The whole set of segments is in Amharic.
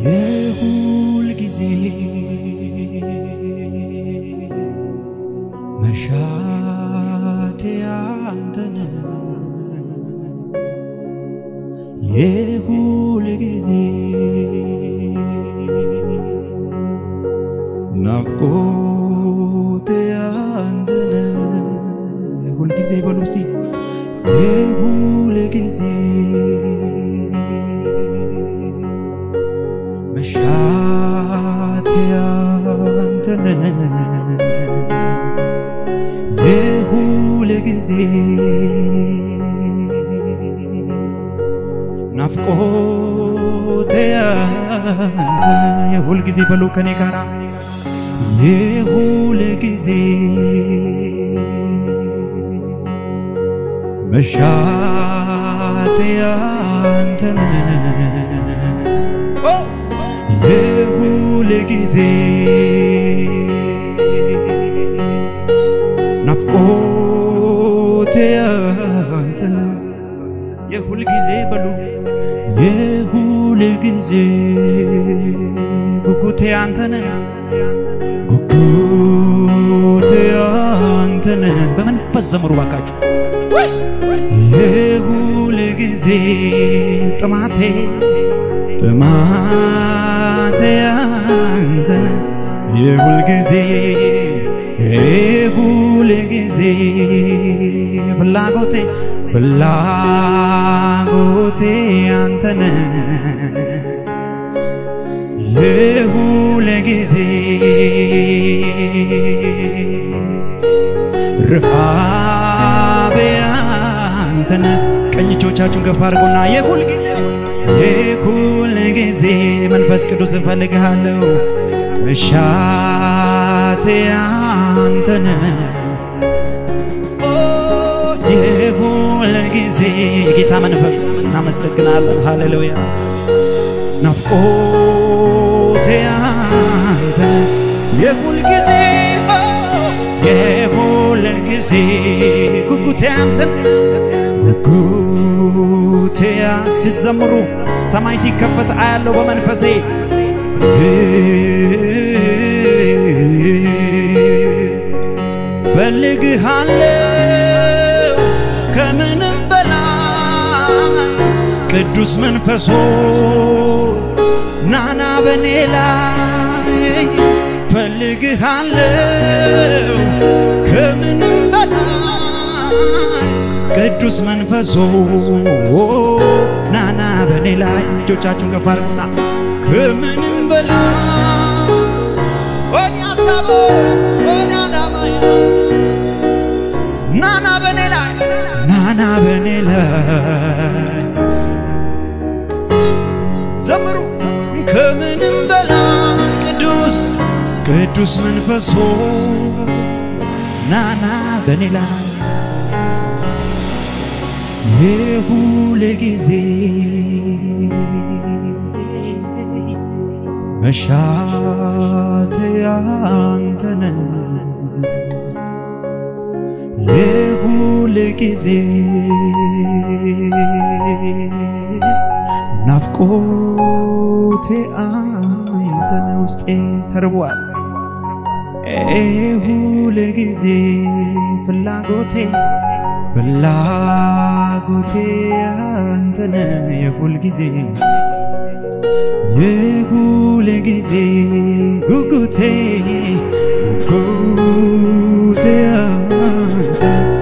የሁል ጊዜ መሻቴ አንተነ የሁል ጊዜ ናፍቆቴ አንተነ የሁል ጊዜ በሉስቲ የሁል ጊዜ መሻቴ አንተነ የሁል ጊዜ ናፍቆቴ አንተ የሁል ጊዜ በሉ ከኔ ጋራ የሁል ጊዜ መሻቴ አንተ የሁል ጊዜ ናፍቆቴ አንተ የሁል ጊዜ በሉ የሁል ጊዜ ጉጉቴ አንተ ጉጉቴ አንተ በመንፈስ ዘምሩ ባካችሁ የሁል ጊዜ ጥማቴ አንተ የሁል ጊዜ የሁል ጊዜ ፍላጎቴ አንተ የሁል ጊዜ ረሃቤ አንተ ቀኝ እጆቻችሁን ከፍ አድርጉና የሁል ጊዜ መንፈስ ቅዱስ እፈልግሃለሁ መሻቴ አንተ የሁል ጊዜ ጌታ መንፈስ እናመሰግናለን ሃሌሉያ ናፍቆቴ አንተ የሁል ጊዜ ጉጉቴ አንተ ጉጉቴ ሲዘምሩ ሰማይ ሲከፈት አያለው በመንፈሴ ፈልግሃለሁ ከምንም በላይ ቅዱስ መንፈሶ ናና በኔ ላይ ፈልግሃለሁ ከምንም በላይ ቅዱስ መንፈሶ ናና በኔ ላይ እጆቻችሁን ከፍ አድርጉና ከምንም በላይ ወኛሳቦ ወናናማያ ናና በኔ ላይ ዘምሩ ከምንም በላይ ቅዱስ መንፈሶ ናና በኔ ላይ የሁል ጊዜ መሻቴ አንተ የሁል ጊዜ ናፍቆቴ አንተ ውስጤ ተርቧል የሁል ጊዜ ፍላጎቴ አንተ የሁል ጊዜ ጉጉቴ አንተ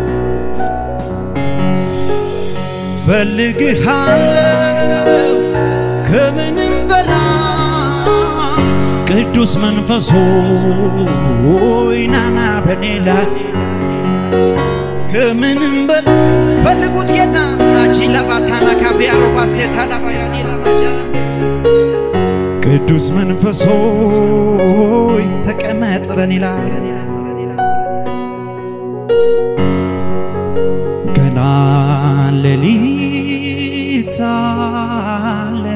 ፈልግሃለሁ ከምንም በላይ ቅዱስ መንፈሶ ናና በኔ ላይ ከምንም በላይ ፈልጉት ጌታ አቺ ለባታና ካቢያሮ ባሴታ ለባያኒ ለማጃ ቅዱስ መንፈሶ ተቀመጥ በኔ ላይ ገና ሌሊት ሳለ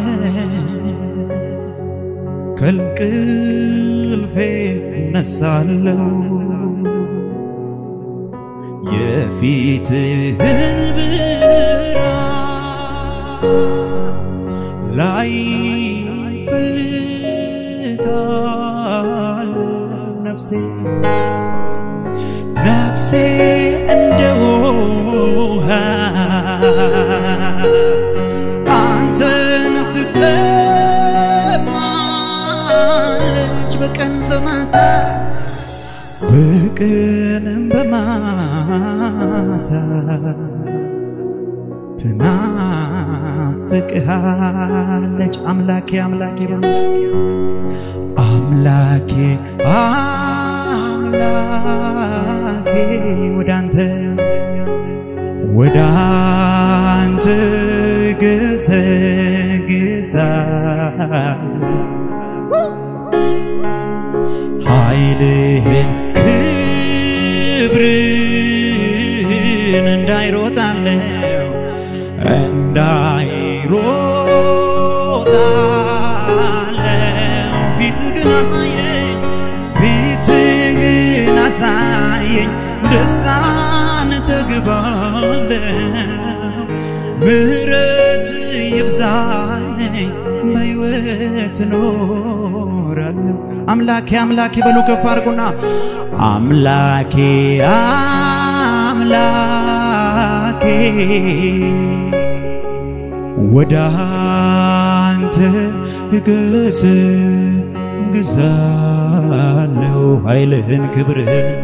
ከእንቅልፌ እነሳለሁ የፊትህን ብርሃን ላይ ፈልጋለሁ ነፍሴ ነፍሴ እንደ ውሃ አንተን ትጠማለች በቀን በማታ ትናፍቅሃለች አምላኬ አምላኬ አምላኬ አምላኬ ወደ አንተ ገሰግሳለሁ ኃይልህን ክብርን እንዳይሮጣለሁ ፊትህን አሳየኝ ደስታን ተግባለሁ ምሕረት ይብዛልኝ በሕይወት እኖራለሁ አምላኬ አምላኬ በሉ ከፍ አድርጉና አምላኬ አምላኬ ወደ አንተ እገሰግሳለሁ ኃይልህን ክብርህን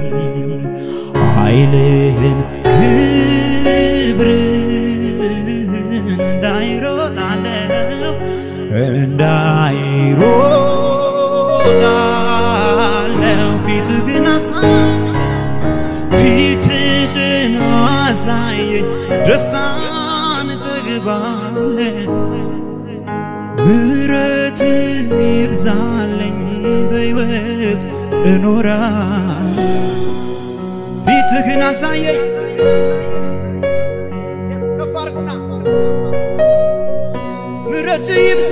እንዳይሮጣለሁ ፊትህን አሳየኝ ደስታን ተግባለሁ ምሕረት ይብዛልኝ በሕይወት እኖራለሁ ፊትህን አሳየኝ እስከፋርኩና ምሕረት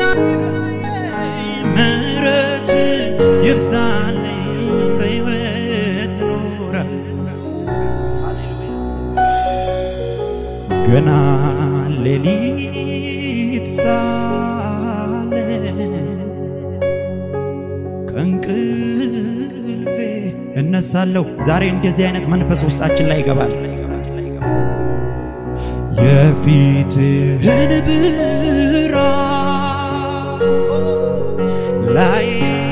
ይብዛልኝ በሕይወት እኖራለሁ ገና ሌሊት ሳለ ከእንቅልፌ እነሳለሁ ዛሬ እንደዚህ አይነት መንፈስ ውስጣችን ላይ ይገባል የፊትህን ብርሃን ላይ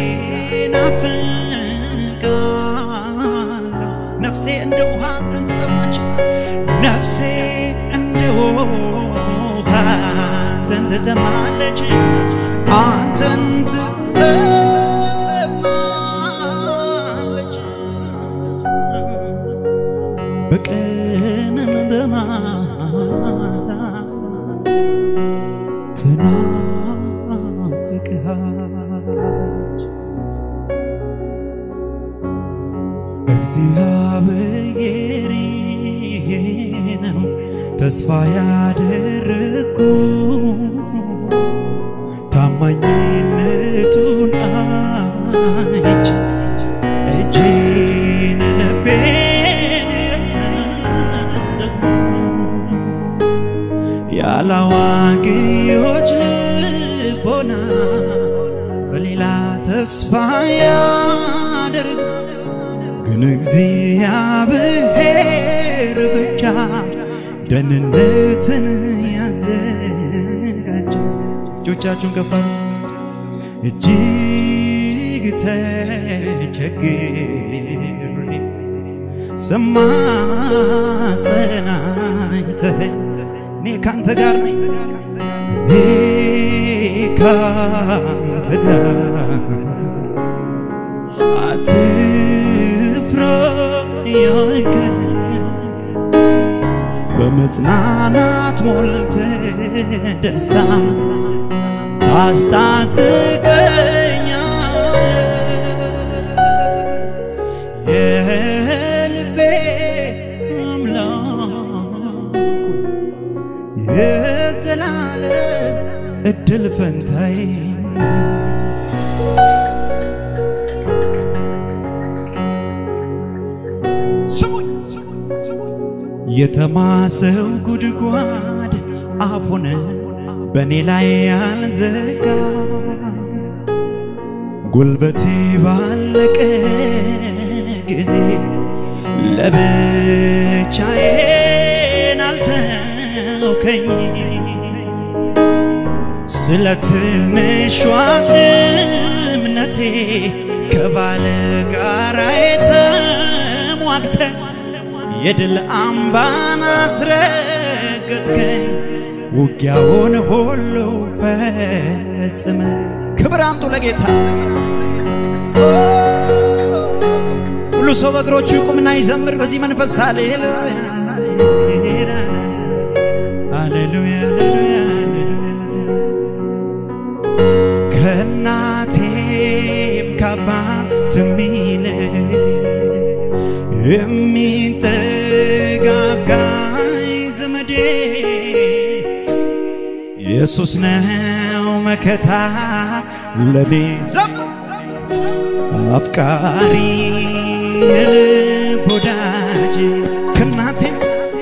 ናፍቃለሁ ነፍሴ እንደ ውሃ አንተን ትጠማች ነፍሴ እንደ ውሃ አንተን ትጠማለች አንተን ትጠማለች በቀንም በማታ ትናፍቅሃለች እግዚአብሔር ነው ተስፋ ያደረኩ ታማኝነቱን አይቼ እጄን ልቤን ያላዋቂዎች ልቦና በሌላ ተስፋ ያደርግ ግን እግዚአብሔር ብቻ ደህንነትን ያዘጋጃል እጆቻችሁን ከፍ እጅግ ተቸግሬ ስማጸን አይተኸኝ እኔ ካንተ ጋር ነኝ እኔ ካንተ ጋር አትፍራ ያልከኝ በመጽናናት ሞልተህ ደስታ ታስታጥቀኛለህ የልቤ አምላክ የዘላለም እድል ፈንታዬ የተማሰው ጉድጓድ አፉን በኔ ላይ ያልዘጋ ጉልበቴ ባለቀ ጊዜ ለብቻዬን አልተውከኝ ስለ ትንሿ እምነቴ ከባለ ጋራዬ ተሟግተህ የድል አምባን አስረገጥከኝ ውጊያውን ሁሉ ፈጽመ ክብር አምጡ ለጌታ ሁሉ ሰው በእግሮቹ ይቁምና ይዘምር በዚህ መንፈስ ሃሌሉያ ሃሌሉያ ከናቴም ከአባቴም የሚጠጋጋኝ ዘመዴ ኢየሱስ ነው መከታ ለኔ አፍቃሪ የልብ ወዳጅ ከናቴም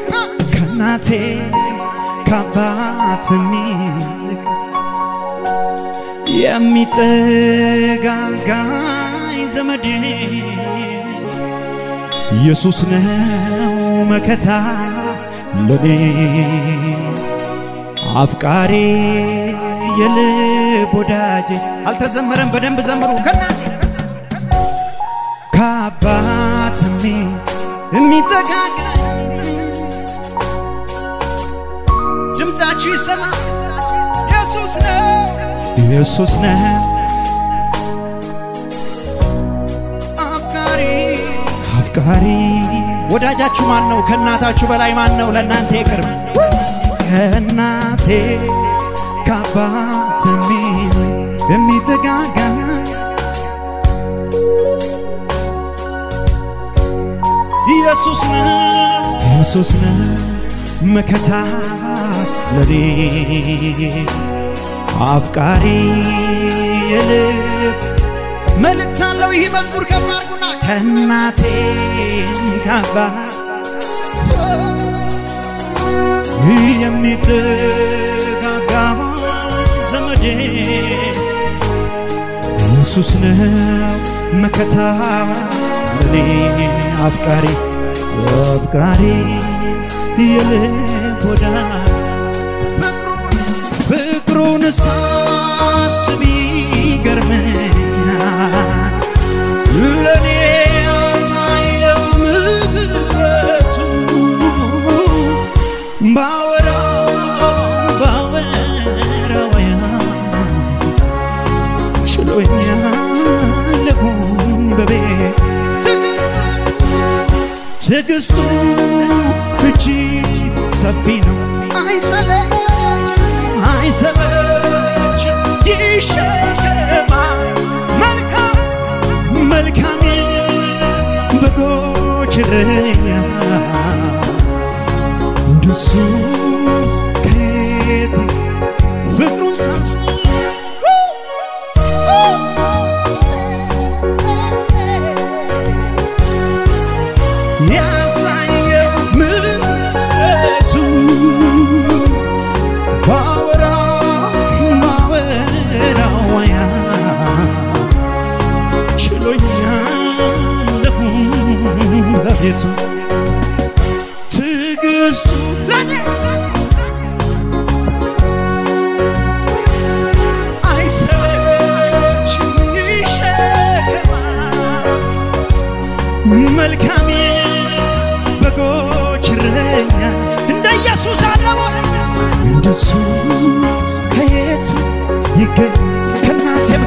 ከአባቴም የሚጠጋጋኝ ዘመዴ ኢየሱስ ነው መከታ ለኔ አፍቃሪ የልብ ወዳጅ አልተዘመረም በደንብ ዘምሩ ከአባቴም የሚጠጋጋኝ ድምፃችሁ ይሰማ ኢየሱስ ነው አፍቃሪ ወዳጃችሁ ማን ነው ከናታችሁ በላይ ማን ነው ለናንተ ይቅርብ ከናቴ ከአባቴም የሚጠጋጋኝ ኢየሱስ ነው መከታ ለኔ አፍቃሪ የልብ መልእክት አለው ይህ መዝሙር ከፍ አድርጉና ከናቴ ከአባቴም የሚጠጋጋኝ ዘመዴ ኢየሱስ ነው መከታ ለኔ አፍቃሪ የልብ ወዳጅ ፍቅሩን ሳስብ ይገርመኛል ለኔ ያሳየው ምሕረቱ ባወራው ችሎኛል ልሁን በቤት ትዕግስቱ እጅግ ሰፊ ነው አይሰለች ይሸከማል መልካም በጎች እረኛ እንደሱ ከየት ፍቅሩን ሳስብ ያሳየው ምሕረቱ ችሎኛል በቤቱ ትዕግስቱ ለኔ አይሰለችም ይሸከማል መልካም በጎች እረኛ እንደ ኢየሱስ አለው እንደሱ ከየት ይገኝ ከናቴም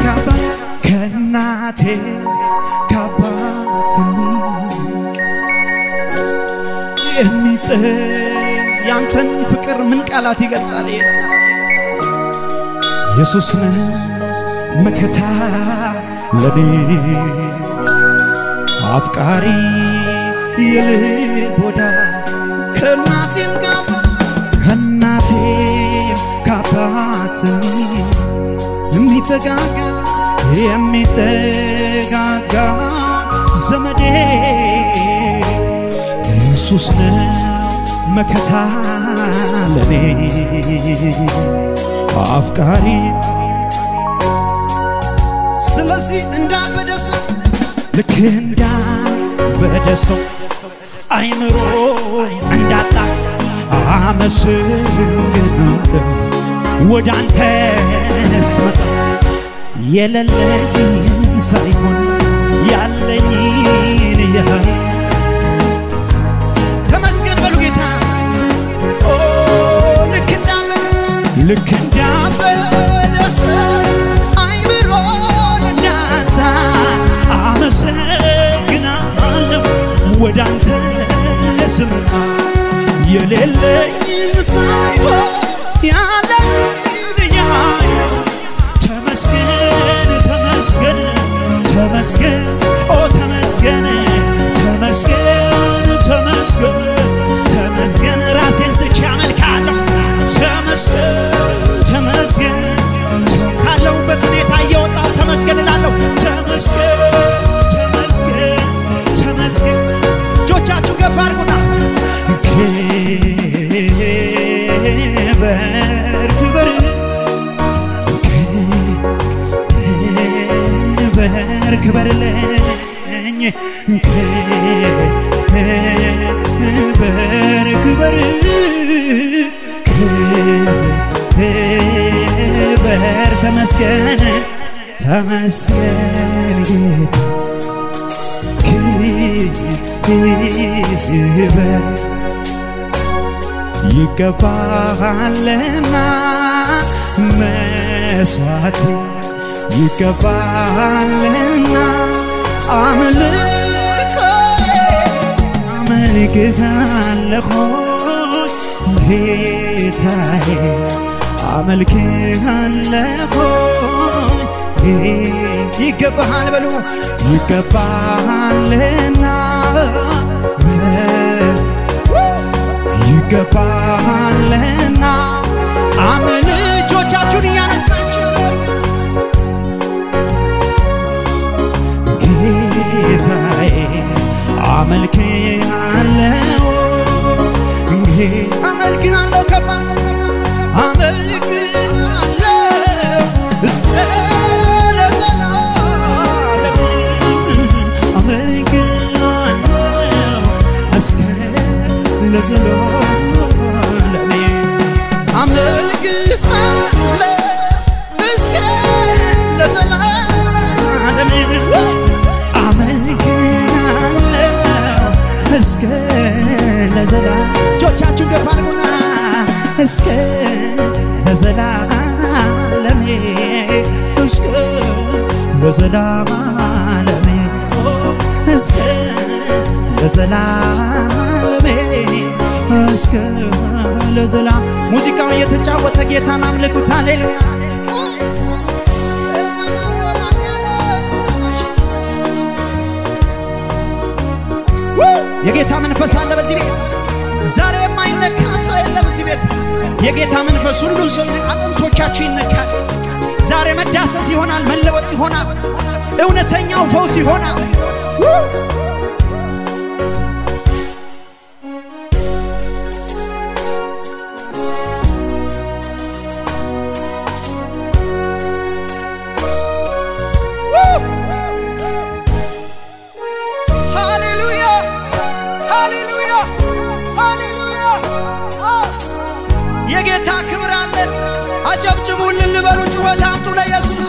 ከአባቴም ያንተን ፍቅር ምን ቃላት ይገልጻል ኢየሱስ ነው መከታ ለኔ አፍቃሪ የልብ ወዳጅ ከናቴም ከአባቴም የሚጠጋጋ ዘመዴ ኢየሱስ ነው መከታ ለኔ አፍቃሪ ስለዚህ እንዳበደ ሰው ልክ እንዳበደ ሰው አይምሮ እንዳጣ አመሰግናለሁ ወደ አንተ ስመጣ የሌለኝን ሳይሆን ያለኝን ያህል ተመስገን በሉ ጌታ ልክ እንዳበደ ሰው አይምሮ እንዳጣ አመሰግናለሁ ወደ አንተ ስመጣ የሌለኝን ሳይሆን ያለኝን ያህል ተመስገን ተመስገን ተመስገን ኦ ተመስገን ተመስገን ተመስገን ተመስገን ራሴን ስቼ አመልካለሁ ተመስገን ተመስገን ካለሁበት ሁኔታ እየወጣሁ ተመስገን እላለሁ ተመስገን ተመስገን ተመስገን እጆቻችሁ ከፍ አድርጉና ክበር ክበር ክበርልኝ ክበር ክበር ክበር ተመስገን ተመስገን ጌታ ክበር ይገባሃልና መስዋዕት ይገባሃልና አመልክሃለሁ ጌታዬ አመልክሃለሁ ይገባሃል በሉ ይገባሃልና ይገባሃልና አሜን እጆቻችሁን እያነሳችሁ ጌታዬ አመልክሃለሁ አመልክሃለሁ ከፋን አመልክሃለሁ እስከ ለዘላለም አመልክሃለሁ እስከ ለዘላለም አመልክሃለሁ እስከ ለዘላለም አመልክሃለሁ እስከ ለዘላለም እጆቻችሁን ገፋ አድርጉና እስከ ለዘላለም እስከ ለዘላለም እስከ ለዘላለም እስከ ለዘላለም ሙዚቃውን እየተጫወተ ጌታን አምልኩት ሃሌሉያ የጌታ መንፈስ አለ በዚህ ቤት ዛሬ የማይነካ ሰው የለም በዚህ ቤት የጌታ መንፈስ ሁሉም ሰው አጥንቶቻችሁ ይነካል ዛሬ መዳሰስ ይሆናል መለወጥ ይሆናል እውነተኛው ፈውስ ይሆናል የጌታ ክብር አለ አጨብጭቡልን ልበሉ ጩኸት አምጡ ለኢየሱስ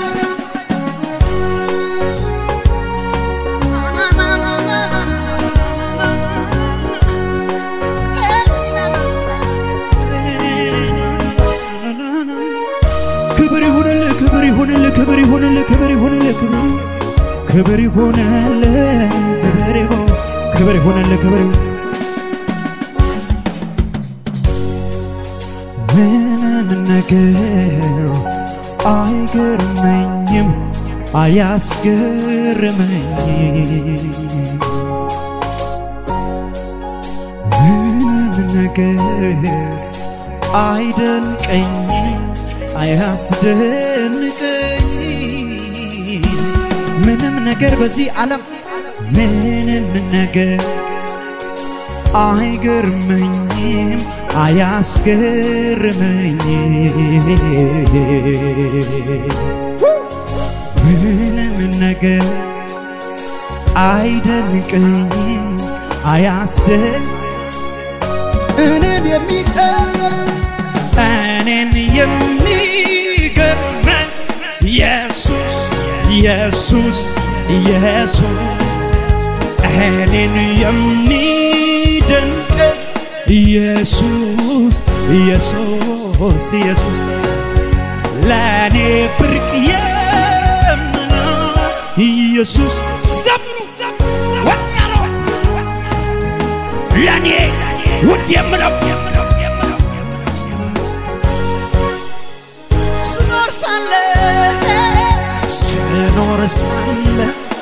ክብር ይሁንልህ ክብር ይሁንልህ ክብር ይሁንልህ ክብር ይሁንልህ ክብር ይሁንልህ ክብር ይሁንልህ ክብር ምንም ነገር አይገርመኝም አያስገርመኝም ምንም ነገር አይደንቀኝም አያስደንቀኝም ምንም ነገር በዚህ ዓለም ምንም ነገር አይገርመኝም አያስገርመኝም ምንም ነገር አይደንቅኝ አያስደንቅ እኔን የሚገርመኝ ኢየሱስ ኢየሱስ ኢየሱስ እኔን የሚደንቀኝ ኢየሱስ ኢየሱስ ኢየሱስ ለኔ ብርቅ የምለው ኢየሱስ ዘምሩ ወኛለው ለኔ ውድ የምለው ስኖር ሳለ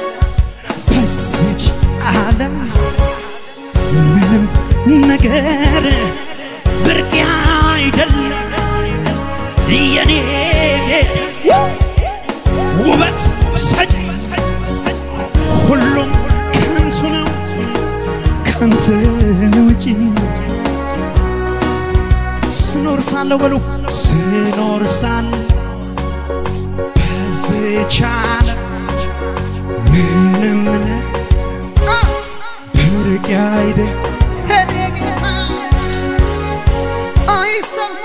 በዚች ዓለም ምንም ነገር ብርቅ አይደለም የኔ ጌታ ውበት ሰጪ ሁሉም ከንቱ ነው ከንቱ ውጪ ስኖር ሳለ በሉ ስኖር ሳለ በዚች ዓለም ምንም ብርቅ አይደለም የኔ ጌታ አይሰማ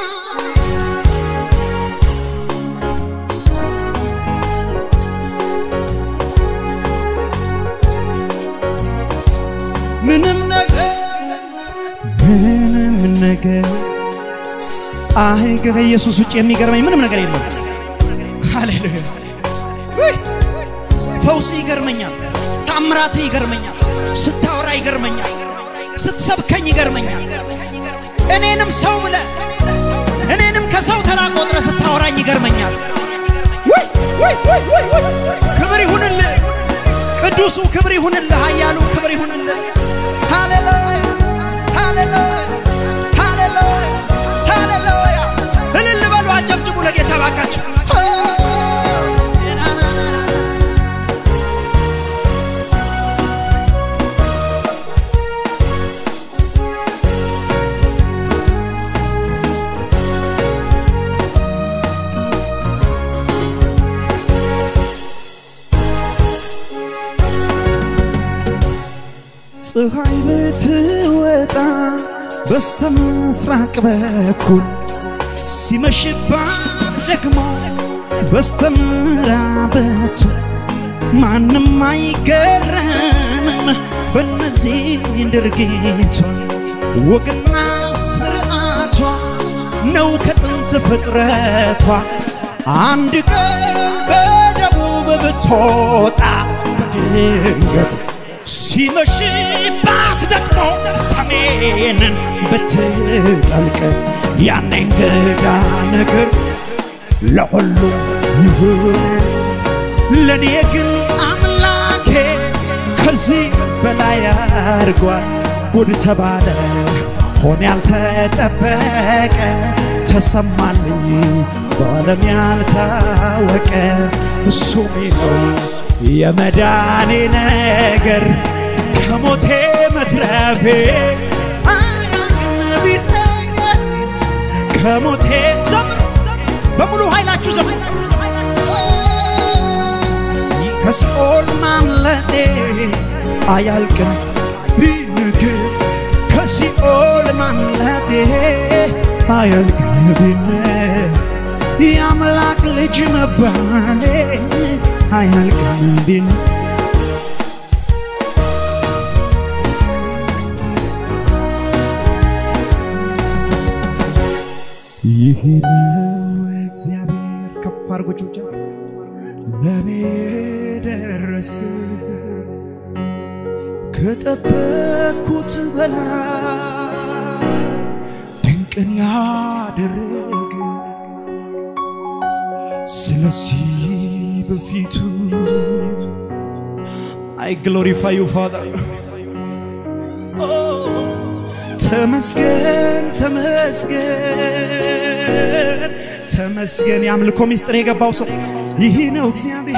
ምንም ነገር አይገርም ኢየሱስ ውጪ የሚገርመኝ ምንም ነገር የለም ሃሌሉያ ፈውስ ይገርመኛል ታምራት ይገርመኛል ስታወራ ይገርመኛል ስትሰብከኝ ይገርመኛል እኔንም ሰው ብለ እኔንም ከሰው ተራ ቆጥረ ስታወራኝ ይገርመኛል ክብር ይሁንልህ ቅዱሱ ክብር ይሁንልህ ኃያሉ ክብር ይሁንልህ ሃሌሉያ ሃሌሉያ ሃሌሉያ ሃሌሉያ እልል በሉ አጨብጭቡ ለጌታ ባካችሁ ፀሐይ ብትወጣ በስተምስራቅ በኩል ሲመሽባት ደግሞ በስተምዕራብ ማንም አይገረምም በእነዚህ ድርጊቷ ወግና ስርዓቷ ነው ከጥንት ፍጥረቷ አንድ ቀን በደቡብ ብትወጣ በድንገት ሲመሽባት ደግሞ ሰሜንን ብትጠልቅ ያኔ እንግዳ ነገር ለሁሉ ይሁን ለኔ ግን አምላኬ ከዚህ በላይ አድርጓል ጉድ ተባለ ሆነ ያልተጠበቀ ተሰማልኝ በዓለም ያልታወቀ እሱ ነው የመዳኔ ነገር ከሞቴ መትረፌ ከሞቴ ዘመን በሙሉ ኃይላችሁ ዘመን ከሲኦል ማምለጤ አያልቅም ቢነገር ከሲኦል ማምለጤ አያልቅም ቢነገር የአምላክ ልጅ መባሌ አያልቅም ቢነገር ይህ ነው እግዚአብሔር ከፍ አድርጎ ለኔ ደረሰ ከጠበቅኩት በላይ ድንቅን ያደረገ ስለዚህ በፊቱ I glorify you Father ተመስገን ተመስገን ተመስገን ያምልኮ ሚስጥር የገባው ሰው ይህ ነው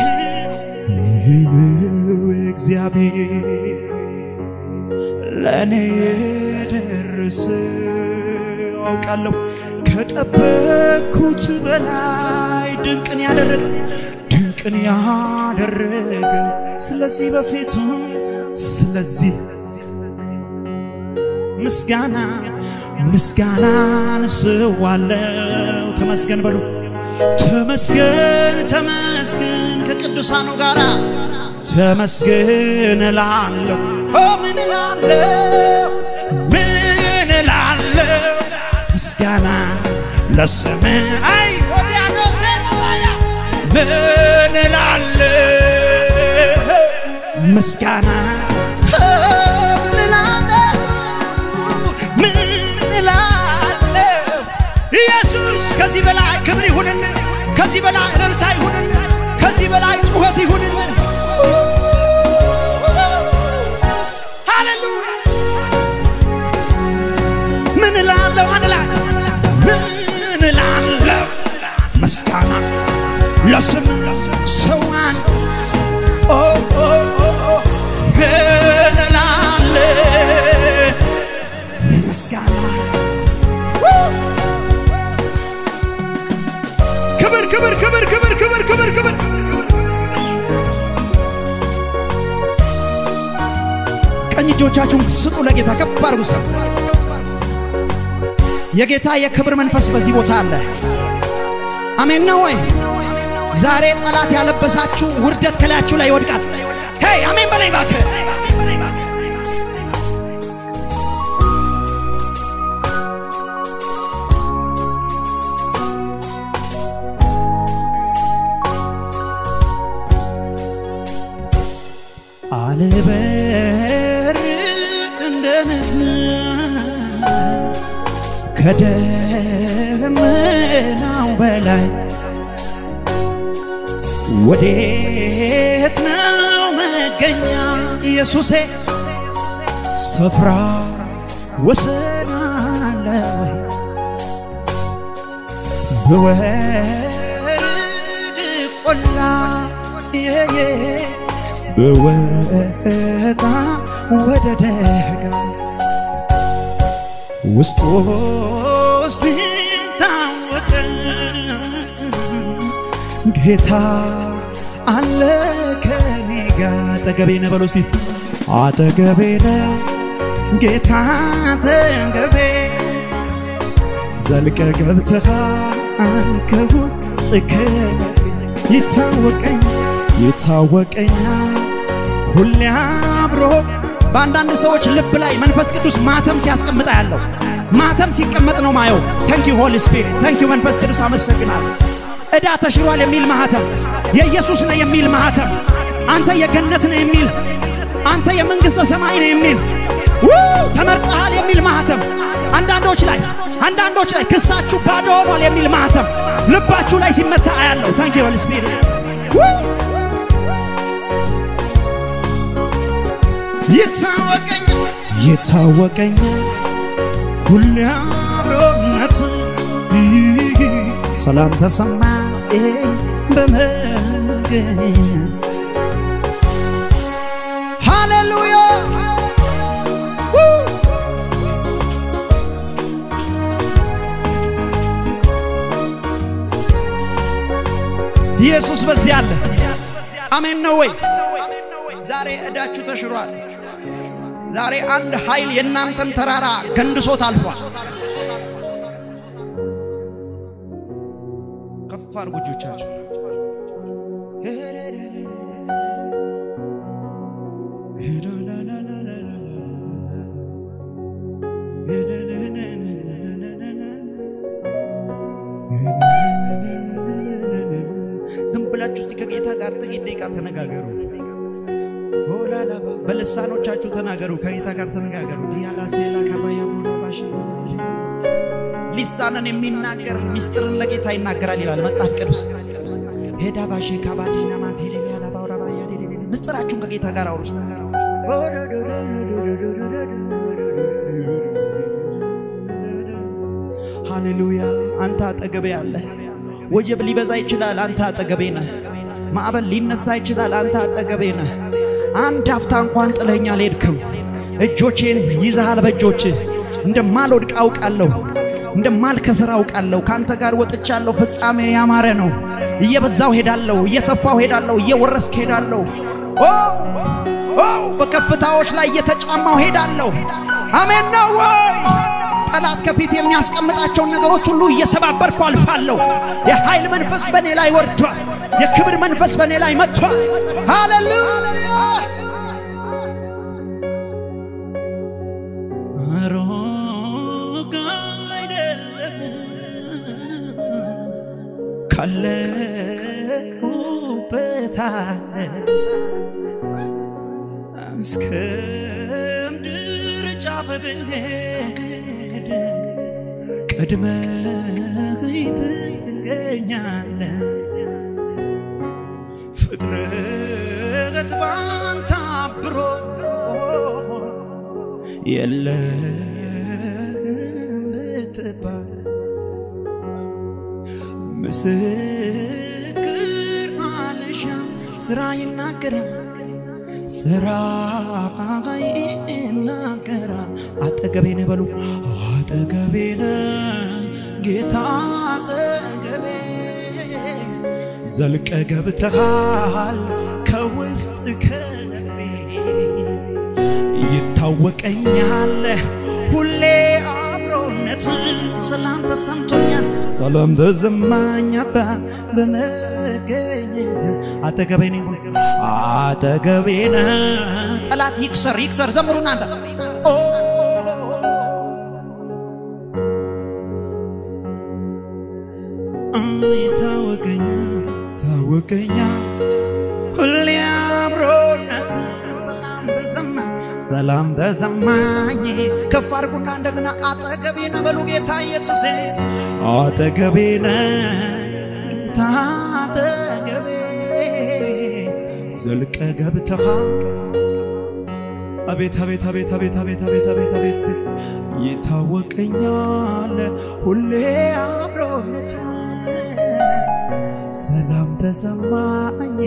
እግዚአብሔር ለኔ ደረሰ አውቃለሁ ከጠበቅኩት በላይ ድንቅን ቅን ያደረገው ስለዚህ በፊቱ ስለዚህ ምስጋናን ስዋለው ተመስገን በሉ ተመስገን ከቅዱሳኑ ጋራ ተመስገን እላለሁ ምን እላለሁ ምስጋና ለስምህ አይ ወዲያኖስ ምን እላለሁ ምስጋና ኢየሱስ ከዚህ በላይ ክብር ይሁንልን ከዚህ በላይ እልልታ ይሁንልን ከዚህ በላይ ጩኸት ይሁንልን ሃሌሉያ ምን እላለሁ ምን እላለሁ ምስጋና ለስምህ ሰዋን ምን እላለሁ ምስጋና ክብር ቀኝ እጆቻችሁን ስጡ ለጌታ ከፍ አድርጉ የጌታ የክብር መንፈስ በዚህ ቦታ አለ አሜን ነው ወይ ዛሬ ጠላት ያለበሳችሁ ውርደት ከላያችሁ ላይ ይወድቃል ሄይ አሜን በላይ ባከ አልበር እንደነስ ከደመናው በላይ ወዴት ነው መገኛ ኢየሱሴ ስፍራ ወሰን አለ በወርድ ቆላ በወጣ ወደ ደጋ ውስጥ ታወቀ ጌታ አለ ከኔ ጋር አጠገቤ ነው በሉ እስቲ አጠገቤ ነው ጌታ አጠገቤ ዘልቀ ገብተሃል ከውስጥ ይታወቀኛል ሁሌ አብሮ በአንዳንድ ሰዎች ልብ ላይ መንፈስ ቅዱስ ማተም ሲያስቀምጣ ያለው ማተም ሲቀመጥ ነው ማየው ታንክ ዩ ሆሊ ስፒሪት ታንክ ዩ መንፈስ ቅዱስ አመሰግናለሁ እዳ ተሽሯል የሚል ማህተም የኢየሱስ ነው የሚል ማህተም አንተ የገነት ነው የሚል አንተ የመንግስተ ሰማይ ነው የሚል ተመርጠሃል የሚል ማህተም አንዳንዶች ላይ ክሳችሁ ባዶ ሆኗል የሚል ማህተም ልባችሁ ላይ ሲመታ ያለው ታንክ ዩ ሆሊ ስፒሪት ይታወቀኝ ሁሌ አብሮነት ሰላም ተሰማኝ በመንገድ ሃሌሉያ ኢየሱስ በዚህ አለ አሜን ነው ወይ ዛሬ እዳችሁ ተሽሯል ዛሬ አንድ ኃይል የናንተን ተራራ ገንድሶት አልፏል ከፍ አድርጉ እጆቻችሁ ዝም ብላችሁ ከጌታ ጋር ጥቂት ደቂቃ ተነጋገሩ ሆላላባ በልሳኖቻችሁ ተናገሩ ከጌታ ጋር ተነጋገሩ ያላሰላ ከባያ ቦራባሽ ሊሳንን የሚናገር ሚስጥርን ለጌታ ይናገራል ይላል መጽሐፍ ቅዱስ ሄዳ ባሽ ካባዲና ማቴሊ ያላባውራባ ያዲሊ ምስጥራችሁን ከጌታ ጋር አውሩ ሃሌሉያ አንተ አጠገቤ አለ ወጀብ ሊበዛ ይችላል አንተ አጠገቤ ነህ ማዕበል ሊነሳ ይችላል አንተ አጠገቤ ነህ አንድ አፍታ እንኳን ጥለኛ አልሄድክም እጆቼን ይዘሃል በእጆችህ እንደማልወድቅ አውቃለሁ እንደማልከስር አውቃለሁ ካንተ ጋር ወጥቻለሁ ፍጻሜ ያማረ ነው እየበዛው ሄዳለሁ እየሰፋው ሄዳለሁ እየወረስኩ ሄዳለሁ በከፍታዎች ላይ እየተጫማው ሄዳለሁ አሜን ነው ወይ ጠላት ከፊት የሚያስቀምጣቸው ነገሮች ሁሉ እየሰባበርኩ አልፋለሁ የኃይል መንፈስ በኔ ላይ ወርዷል የክብር መንፈስ በኔ ላይ መጥቷል ሃሌሉያ አሮጋ አይደለም ካለሁበት እስከምድር ጫፍ ብሄድ ቀድመህ ትገኛለህ ፍጥረት ባንተ አብሮ የለህም ብትባል ምስክር አልሻም ስራ ይናገራል አጠገቤ ነህ በሉ አጠገቤ ነህ ጌታ አጠገቤ ዘልቀህ ገብተሃል ከውስጥ ከልቤ ይታወቀኛል ሁሌ አብሮነት ሰላም ተሰምቶኛል ሰላም ተሰማኝ አባ በመገኘት አጠገቤ ነህ አጠገቤ ነህ ጠላት ይክሰር ዘምሩና አንተ ታወቀኛል ሁሌ አብሮነት ሰላም ተሰማኝ ከፍ አድርጉና እንደገና አጠገቤ ነህ በሉ ጌታ ኢየሱስ አጠገቤ ነህ ጌታ አጠገቤ ዘልቀህ ገብተሃል አቤት ይታወቀኛል ሁሌ አብሮነት ሰላም ተሰማኝ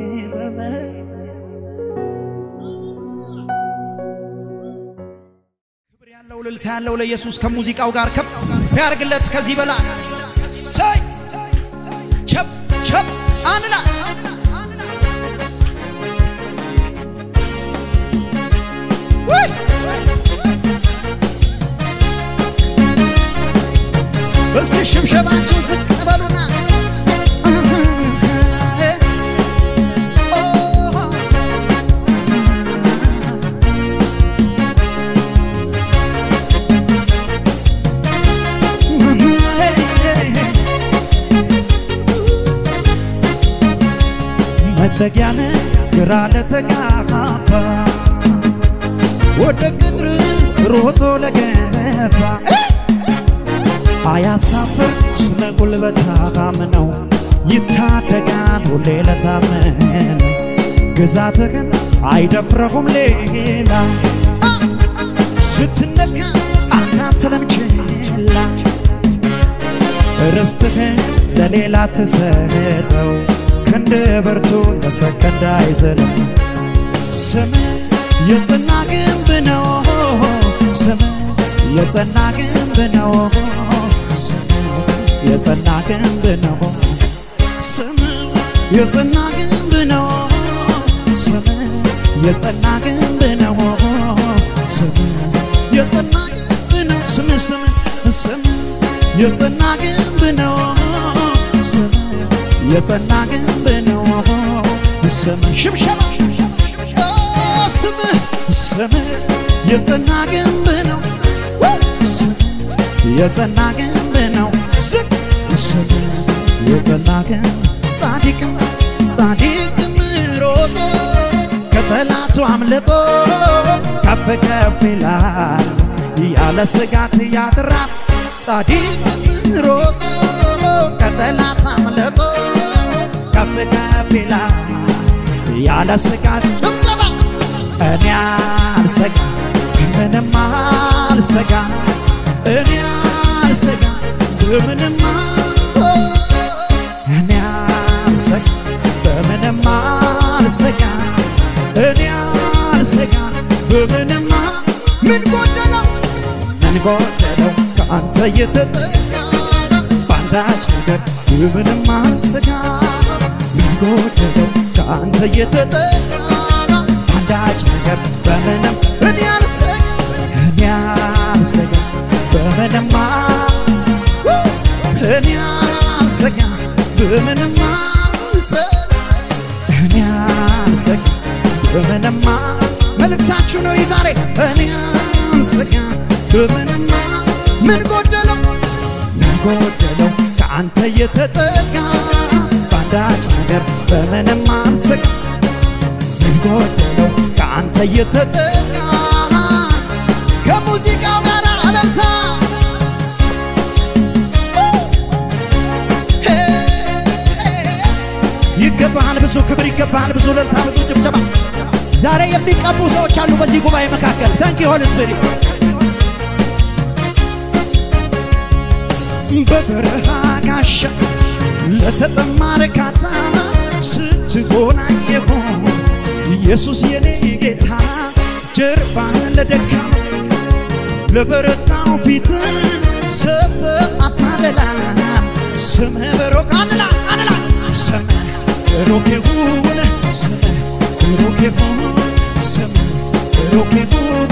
ክብር ያለው ልልታ ያለው ለኢየሱስ ከሙዚቃው ጋር ከፍ ያርግለት ከዚህ በላይ ሳይ ቸፕ አንላ እስቲ ሽብሸባችሁ ዝቅ በሉና መጠጊያነ ግራ ለተጋባ ወደ ቅጥር ሮጦ ለገባ አያሳፍር ስለ ጉልበታም ነው ይታደጋል ሁሌ ለታመን ግዛትህን አይደፍረውም ሌላ ስትነካ አታትለም ችላ ርስትህን ለሌላ ትሰጠው ክንድ ብርቱ ለሰከንድ አይዘልም ስምህ የጸና ግንብ ነው ስምህ የጸና ግንብ ነው የጸና ግንብ ነው ስምህ የጸና ግንብ ነው ስምህ የጸና ግንብ ነው ስምህ የጸና ግንብ ነው ስምህ የጸና ግንብ ነው ስምህ የጸና ግንብ ነው ስምህ ሽብሸባ ስምህ የጸና ግንብ ነው የጸና ግንብ ነው ስምህ የጸና ግንብ ጻድቅም ሮጦ ከጠላቱ አምልጦ ከፍ ከፍ ይላል ያለ ስጋት ያድራል ጻድቅም ሮጦ ከጠላት አምልጦ ከፍ ከፍ ይላል ያለ ስጋት ጭብጨባ እኔ አልሰጋም ምንም አልሰጋም እኔ አልሰጋም በምንም እኔ አልሰጋም በምንም አልሰጋም እኔ አልሰጋም በምንም ምን ጎደለው ካንተ የተጠጋ ባንዳች ነገር ምንም አልሰጋ ምን ጎደለው ካንተ የተጠጋ ባንዳች ነገር በምንም እኔ አልሰጋ በምንም እኔ አልሰጋ በምንም እኔ አልሰጋ በምንም መልእክታችሁ ነው ይዛሬ እኔ አልሰጋ በምንም ምን ጎደለው ካንተ የተጠጋ ባንዳች ነገር በምንም አልሰጋ ምን ጎደለው ካንተ የተጠጋ ከሙዚቃው ጋር አለልታ ይገባል ብዙ ክብር ይገባል ብዙ ለልታ ብዙ ጭብጨባ ዛሬ የሚቀቡ ሰዎች አሉ በዚህ ጉባኤ መካከል ታንኪ ሆሊ ስፒሪት በበረሃ ጋሻ ለተጠማ እርካታ ስትሆን አየሁ ኢየሱስ የኔ ጌታ ጀርባን ለደካማ ለበረታው ፊት ሰጠ አታለላ ስምህ ብሩክ አንላ ስምህ ብሩክ ይሁን ስምህ ብሩክ ይሁን ስምህ ብሩክ ይሁን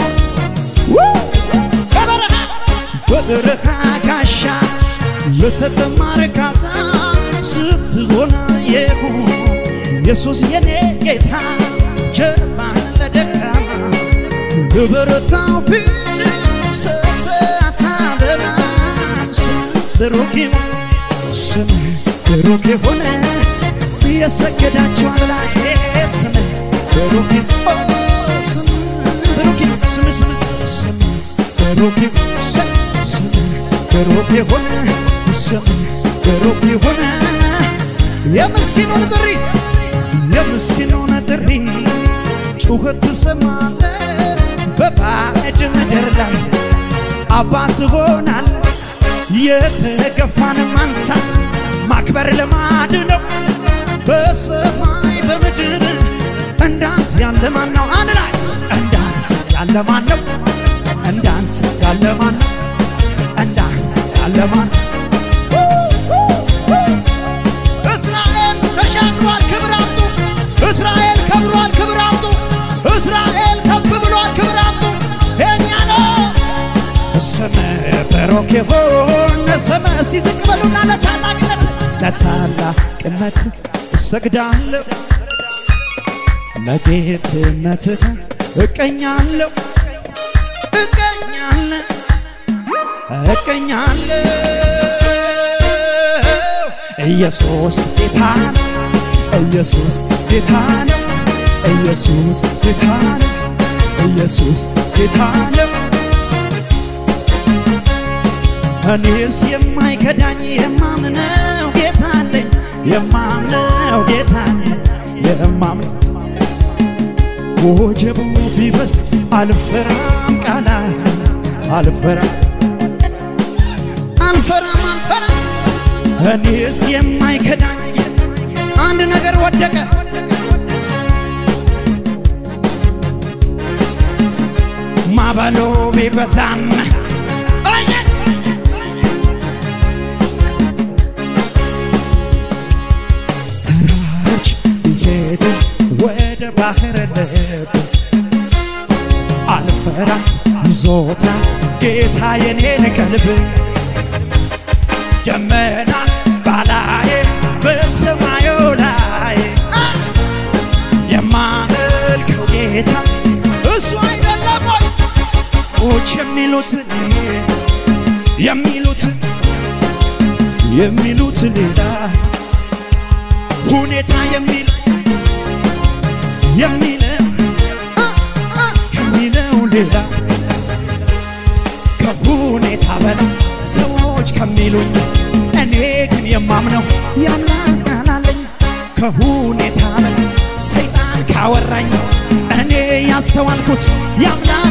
በበረሃ ጋሻ ለተጠማ እርካታ ስትሆን አየሁ ኢየሱስ የኔ ጌታ ጀርባን ለደካማ ለበረታው ፊት ሰጠ አታለላ ብሩክ ይሁን ስምህ ብሩክ ይሁን የሰገዳችሁ አምላኬ ስምህ ብሩክ ይሁን ስምህ ብሩክ ይሁን ስምህ ብሩክ ይሁን ስምህ ብሩክ ይሁን ስምህ ብሩክ ይሁን የምስኪኑን ጥሪ ጩኸት ትሰማለህ በባዕድ ምድር ላይ አባት ሆናለህ የተገፋን ማንሳት ማክበር ልማድ ነው በሰማይ በምድር እንዳንተ ያለ ማን ነው አንድ ላይ እንዳንተ ያለ ማን ነው እንዳንተ ያለ ማን ነው እንዳንተ ያለ ማን እስራኤል ተሻግሯል ክብር አምጡ እስራኤል ከብሯል ክብር አምጡ እስራኤል ከፍ ብሏል ክብር አምጡ የኛ ነው ስምህ ብሩክ ይሁን ስምህ ሲዝቅ በሉና ለታላቅነት እሰግዳለሁ ለጌትነትህ እቀኛለሁ ኢየሱስ ጌታ ነው ኢየሱስ ጌታ ነው ኢየሱስ ጌታ ነው ኢየሱስ ጌታ ነው እኔስ የማይከዳኝ የማምነው ጌታ አለኝ የማምነው ጌታ የማምነው ወጀቡ ቢበስ አልፈራም ቃላ አልፈራም እኔስ የማይከዳኝ አንድ ነገር ወደቀ ማዕበሉ ቢበዛም ተራሮች ቢሄዱ ወደ ባህር ልብ አልፈራም ይዞታል ጌታ የኔን ቀልብ ደመና ባላዬ በሰማዩ ላይ የማመልከው ጌታ እሱ አይደለም ወይ ኦች የሚሉትን ሌላ ሁኔታ ከሚለው ሌላ ከሁኔታ በላይ ሰዎች ከሚሉኝ እኔ ግን የማምነው ያምናለኝ ከሁኔታ በላይ ሰይጣን ካወራኝ እኔ ያስተዋልኩት ያምናል